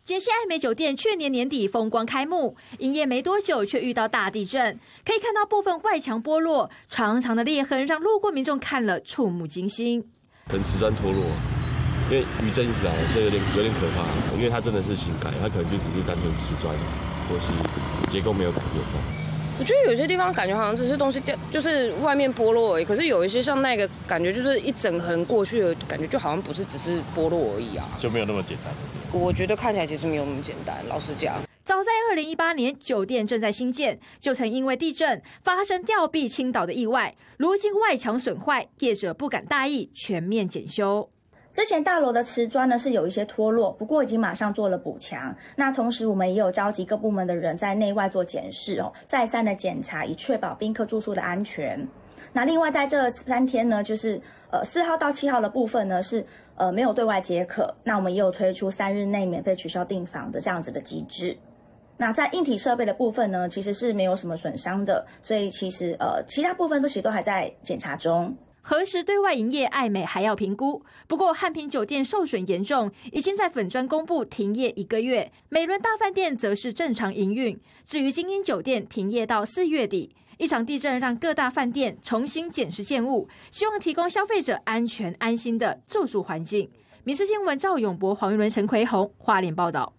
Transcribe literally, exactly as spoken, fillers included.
杰西爱美酒店去年年底风光开幕，营业没多久却遇到大地震，可以看到部分外墙剥落，长长的裂痕让路过民众看了触目惊心。 可能瓷砖脱落，因为余震一直来，所以有点有点可怕。因为它真的是新改，它可能就只是单纯瓷砖或是结构没有改变到。 我觉得有些地方感觉好像只是东西掉，就是外面剥落而已。可是有一些像那个感觉，就是一整横过去的感觉，就好像不是只是剥落而已啊， 就没有那么简单。 我觉得看起来其实没有那么简单，老实讲。 早在二零一八年，酒店正在兴建，就曾因为地震发生吊臂倾倒的意外。如今外墙损坏，业者不敢大意，全面检修。 之前大楼的瓷砖呢是有一些脱落，不过已经马上做了补强。那同时我们也有召集各部门的人在内外做检视哦，再三的检查，以确保宾客住宿的安全。那另外在这三天呢，就是呃四号到七号的部分呢是呃没有对外接客，那我们也有推出三日内免费取消订房的这样子的机制。那在硬体设备的部分呢，其实是没有什么损伤的，所以其实呃其他部分都其实都还在检查中。 何时对外营业，爱美还要评估。不过汉品酒店受损严重，已经在粉专公布停业一个月。美伦大饭店则是正常营运。至于精英酒店，停业到四月底。一场地震让各大饭店重新检视建物，希望提供消费者安全安心的住宿环境。民视新闻赵永博、黄玉伦、陈奎宏花莲报道。